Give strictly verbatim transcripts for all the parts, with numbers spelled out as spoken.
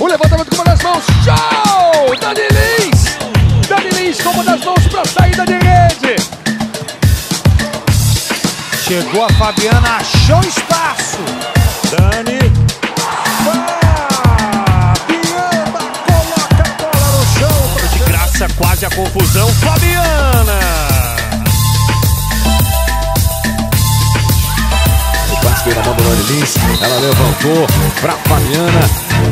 O levantamento com uma das mãos. Show! Dani Lins! Dani Lins com uma das mãos para a saída de rede. Chegou a Fabiana, achou espaço. Dani. Fabiana coloca a bola no chão. De graça, quase a confusão. Fabiana. O passe veio na mão do Dani Lins. Ela levantou para Fabiana.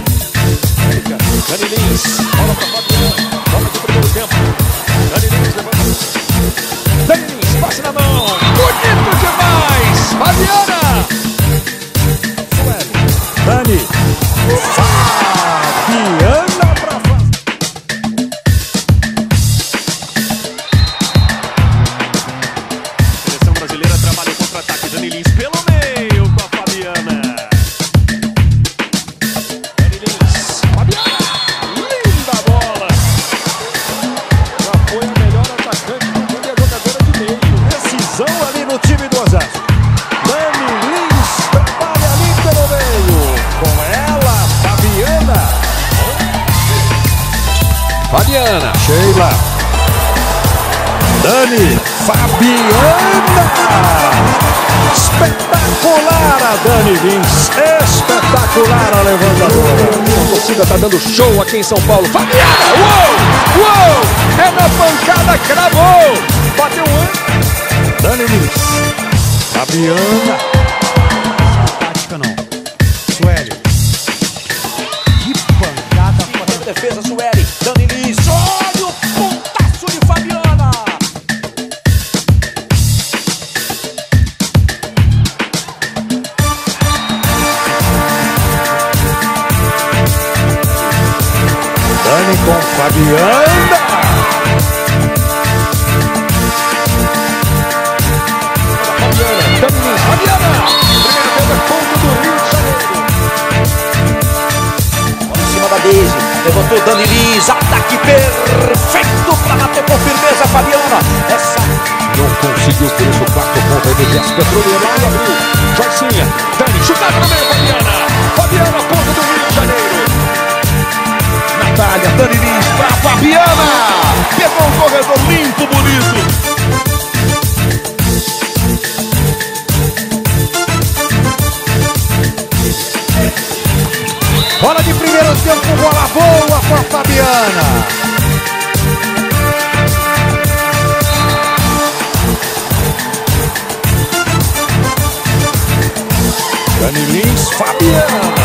Dani Lins. Bola para Fabiana. Bola do primeiro tempo. Dani Lins levanta. Dani Lins, passe na mão. Bonito demais. Fabiana. Dani. Fabiana para fazer. Seleção brasileira trabalha o contra-ataque. Dani Lins pelo meio com a Fabiana. Dani Lins. Fabiana. Linda bola. Já foi a melhor atacante do mundo e a jogadora de meio. Decisão ali no time do Osasco. Dani Lins trabalha ali pelo meio. Com ela, Fabiana. Fabiana. Sheila. Dani. Fabiana. Espetacular a Dani Lins. Espetacular a levantadora. A torcida tá dando show aqui em São Paulo. Fabiana! Uou! Uou! É na pancada, cravou! Bateu um. Dani Lins. Fabiana. Tática não. Sueli. Que pancada. Defesa, Sueli. Dani Lins. Olha o pontaço de Fabiana. Dani com Fabiana. Fabiana. Dani Lins. Fabiana! Primeira vez ponto do Rio de Janeiro. Bola em cima da Deise. Levantou Dani Lins. Ataque perfeito para bater com firmeza, Fabiana. Essa. Não conseguiu, por isso o quarto ponto aí do Exército Petroleiro. Lá abriu. Joicinha. Dani, chutada no meio, Fabiana. Fabiana, ponta do Rio de Janeiro. Natália, Dani Lins pra Fabiana. Pegou um corredor limpo, bonito. Bola de primeiro tempo, bola boa com a Fabiana. Dani Lins, Fabiana.